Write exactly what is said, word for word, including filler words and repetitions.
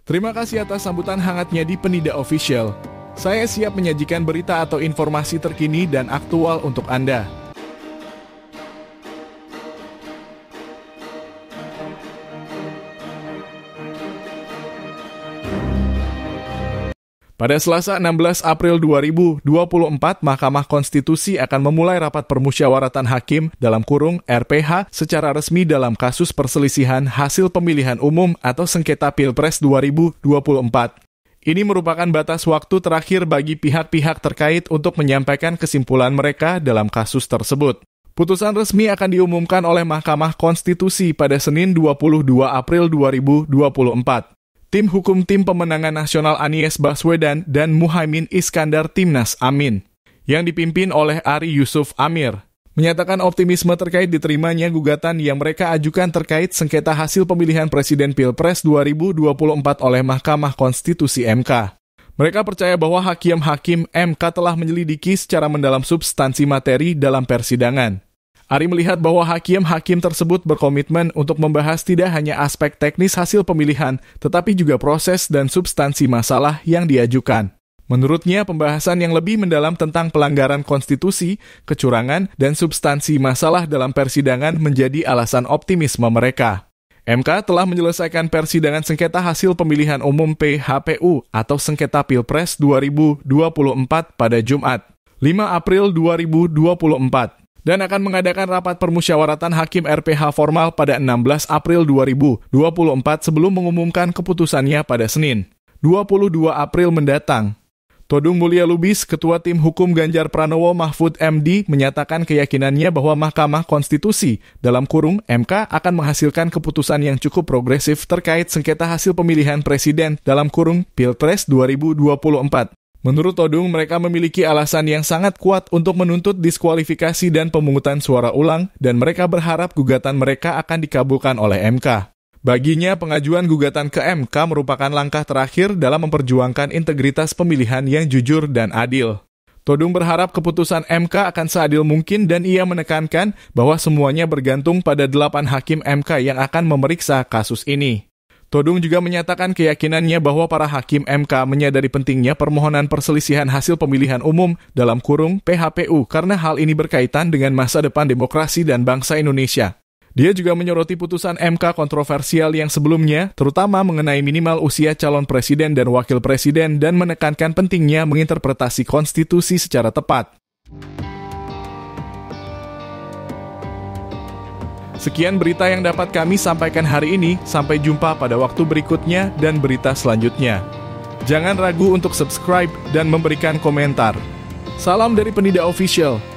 Terima kasih atas sambutan hangatnya di Penida Official. Saya siap menyajikan berita atau informasi terkini dan aktual untuk Anda. Pada Selasa enam belas April dua ribu dua puluh empat, Mahkamah Konstitusi akan memulai rapat permusyawaratan hakim dalam kurung R P H secara resmi dalam kasus perselisihan hasil pemilihan umum atau sengketa Pilpres dua ribu dua puluh empat. Ini merupakan batas waktu terakhir bagi pihak-pihak terkait untuk menyampaikan kesimpulan mereka dalam kasus tersebut. Putusan resmi akan diumumkan oleh Mahkamah Konstitusi pada Senin dua puluh dua April dua ribu dua puluh empat. Tim Hukum Tim Pemenangan Nasional Anies Baswedan dan Muhaimin Iskandar Timnas Amin, yang dipimpin oleh Ari Yusuf Amir, menyatakan optimisme terkait diterimanya gugatan yang mereka ajukan terkait sengketa hasil pemilihan Presiden Pilpres dua ribu dua puluh empat oleh Mahkamah Konstitusi M K. Mereka percaya bahwa hakim-hakim M K telah menyelidiki secara mendalam substansi materi dalam persidangan. Ari melihat bahwa hakim-hakim tersebut berkomitmen untuk membahas tidak hanya aspek teknis hasil pemilihan, tetapi juga proses dan substansi masalah yang diajukan. Menurutnya, pembahasan yang lebih mendalam tentang pelanggaran konstitusi, kecurangan, dan substansi masalah dalam persidangan menjadi alasan optimisme mereka. M K telah menyelesaikan persidangan sengketa hasil pemilihan umum P H P U atau sengketa Pilpres dua ribu dua puluh empat pada Jumat, lima April dua ribu dua puluh empat. Dan akan mengadakan rapat permusyawaratan hakim R P H formal pada enam belas April dua ribu dua puluh empat sebelum mengumumkan keputusannya pada Senin, dua puluh dua April mendatang. Todung Mulya Lubis, Ketua Tim Hukum Ganjar Pranowo Mahfud M D, menyatakan keyakinannya bahwa Mahkamah Konstitusi dalam kurung M K akan menghasilkan keputusan yang cukup progresif terkait sengketa hasil pemilihan presiden dalam kurung Pilpres dua ribu dua puluh empat. Menurut Todung, mereka memiliki alasan yang sangat kuat untuk menuntut diskualifikasi dan pemungutan suara ulang, dan mereka berharap gugatan mereka akan dikabulkan oleh M K. Baginya, pengajuan gugatan ke M K merupakan langkah terakhir dalam memperjuangkan integritas pemilihan yang jujur dan adil. Todung berharap keputusan M K akan seadil mungkin dan ia menekankan bahwa semuanya bergantung pada delapan hakim M K yang akan memeriksa kasus ini. Todung juga menyatakan keyakinannya bahwa para hakim M K menyadari pentingnya permohonan perselisihan hasil pemilihan umum dalam kurung P H P U karena hal ini berkaitan dengan masa depan demokrasi dan bangsa Indonesia. Dia juga menyoroti putusan M K kontroversial yang sebelumnya, terutama mengenai minimal usia calon presiden dan wakil presiden dan menekankan pentingnya menginterpretasi konstitusi secara tepat. Sekian berita yang dapat kami sampaikan hari ini. Sampai jumpa pada waktu berikutnya dan berita selanjutnya. Jangan ragu untuk subscribe dan memberikan komentar. Salam dari Penida Official.